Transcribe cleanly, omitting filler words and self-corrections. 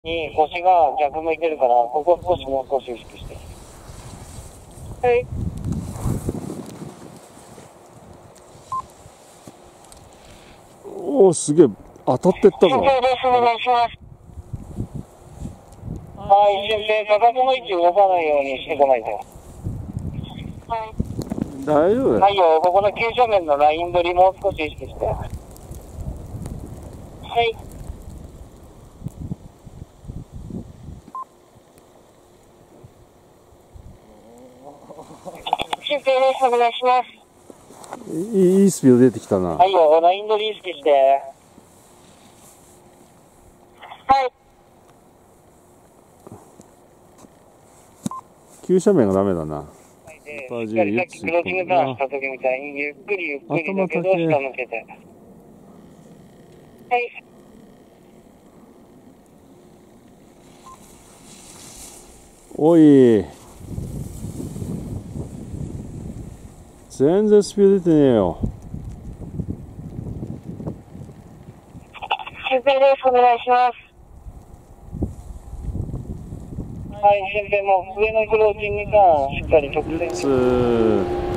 に腰が逆向いてるから、ここ少しもう少し意識して。はい。 おお、すげえ当たってったぞ。 お願いします。はい、一瞬でかかとの位置動かないようにしてこないと。はい。 大丈夫だよ。 はいよ、ここの急斜面のライン取りもう少し意識して。はい。修正です。お願いします。 いいスピード出てきたな。 はいよ、ライン取り意識して。はい。 急斜面がダメだな。 しっかりさっきクロージングターンした時みたいにゆっくりゆっくりだけど下向けて。はい。 おい。全然スピード出てねえよ。 修正です。お願いします。はい、修正も上のクロージングターンしっかり直線。